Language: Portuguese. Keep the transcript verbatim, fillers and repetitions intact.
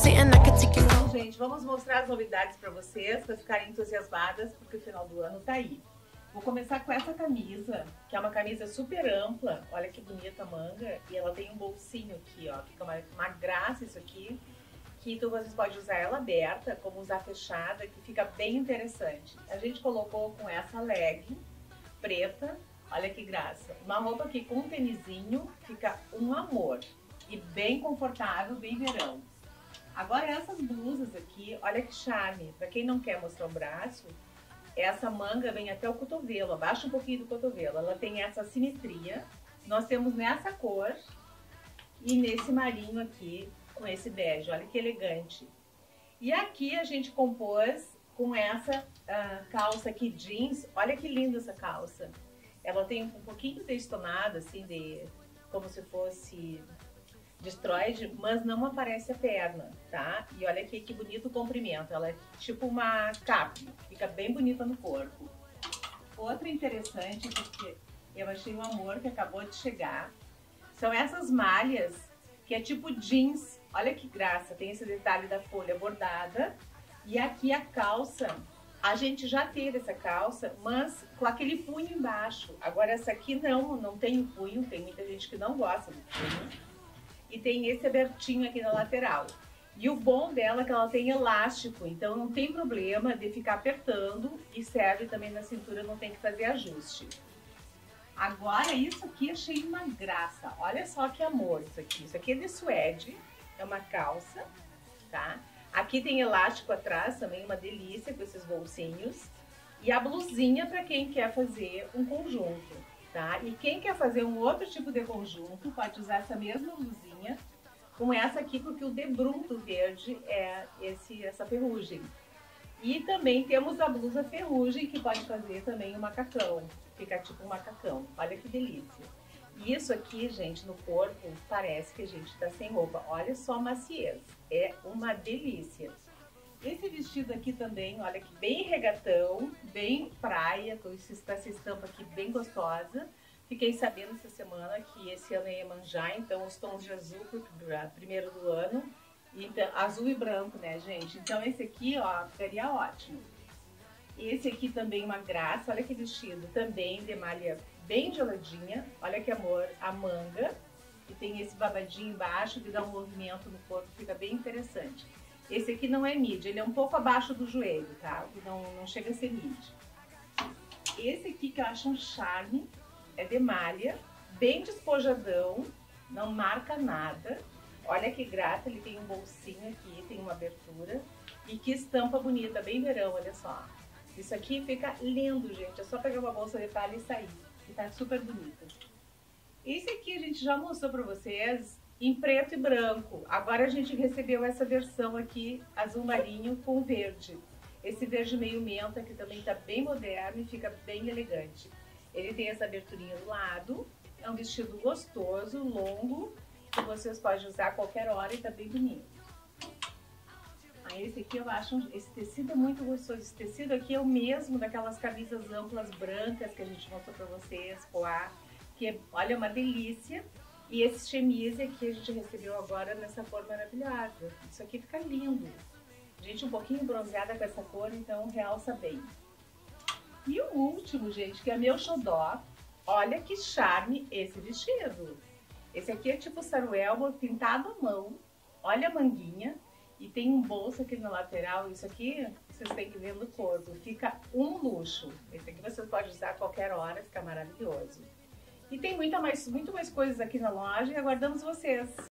sitting, I could take you Então, home. gente, vamos mostrar as novidades para vocês, para ficarem entusiasmadas, porque o final do ano tá aí. Vou começar com essa camisa, que é uma camisa super ampla. Olha que bonita a manga. E ela tem um bolsinho aqui, ó. Fica uma, uma graça isso aqui. Que então vocês podem usar ela aberta, como usar fechada, que fica bem interessante. A gente colocou com essa leg preta. Olha que graça. Uma roupa aqui com um tênisinho, fica um amor. E bem confortável, bem verão. Agora essas blusas aqui, olha que charme. Para quem não quer mostrar o braço, essa manga vem até o cotovelo, abaixa um pouquinho do cotovelo. Ela tem essa simetria. Nós temos nessa cor e nesse marinho aqui, com esse bege. Olha que elegante. E aqui a gente compôs com essa uh, calça aqui jeans. Olha que linda essa calça. Ela tem um pouquinho de estonado, assim, de, como se fosse destroyed, mas não aparece a perna, tá? E olha aqui que bonito o comprimento. Ela é tipo uma cap, fica bem bonita no corpo. Outra interessante, porque eu achei um amor que acabou de chegar, são essas malhas, que é tipo jeans. Olha que graça, tem esse detalhe da folha bordada. E aqui a calça, a gente já teve essa calça, mas com aquele punho embaixo. Agora essa aqui não, não tem o punho, tem muita gente que não gosta do punho. E tem esse abertinho aqui na lateral. E o bom dela é que ela tem elástico, então não tem problema de ficar apertando e serve também na cintura, não tem que fazer ajuste. Agora isso aqui achei uma graça. Olha só que amor isso aqui. Isso aqui é de suede, é uma calça, tá? Aqui tem elástico atrás também, uma delícia com esses bolsinhos. E a blusinha para quem quer fazer um conjunto, tá? E quem quer fazer um outro tipo de conjunto pode usar essa mesma blusinha com essa aqui, porque o debrunto verde é esse, essa ferrugem. E também temos a blusa ferrugem, que pode fazer também um macacão. Fica tipo um macacão. Olha que delícia. Isso aqui, gente, no corpo, parece que a gente tá sem roupa. Olha só a maciez. É uma delícia. Esse vestido aqui também, olha que bem regatão, bem praia, com essa estampa aqui bem gostosa. Fiquei sabendo essa semana que esse ano é Iemanjá, então os tons de azul para primeiro do ano. Então, azul e branco, né, gente? Então esse aqui, ó, ficaria ótimo. Esse aqui também uma graça, olha que vestido, também de malha bem geladinha. Olha que amor, a manga. E tem esse babadinho embaixo que dá um movimento no corpo, fica bem interessante. Esse aqui não é midi, ele é um pouco abaixo do joelho, tá? Não, não chega a ser midi. Esse aqui que eu acho um charme, é de malha, bem despojadão, não marca nada. Olha que graça, ele tem um bolsinho aqui, tem uma abertura. E que estampa bonita, bem verão, olha só. Isso aqui fica lindo, gente. É só pegar uma bolsa de palha e sair. E tá super bonito. Esse aqui a gente já mostrou pra vocês em preto e branco. Agora a gente recebeu essa versão aqui, azul marinho com verde. Esse verde meio menta, que também tá bem moderno e fica bem elegante. Ele tem essa aberturinha do lado. É um vestido gostoso, longo, que vocês podem usar a qualquer hora e tá bem bonito. Aí esse aqui eu acho, esse tecido é muito gostoso. Esse tecido aqui é o mesmo daquelas camisas amplas brancas que a gente mostrou pra vocês, poá, que é, olha, uma delícia. E esse chemise aqui a gente recebeu agora nessa cor maravilhosa. Isso aqui fica lindo. Gente, um pouquinho bronzeada com essa cor, então realça bem. E o último, gente, que é meu xodó. Olha que charme esse vestido. Esse aqui é tipo saruel pintado à mão. Olha a manguinha. E tem um bolso aqui na lateral. Isso aqui, vocês têm que ver no corpo. Fica um luxo. Esse aqui vocês podem usar a qualquer hora, fica maravilhoso. E tem muita mais, muito mais coisas aqui na loja e aguardamos vocês.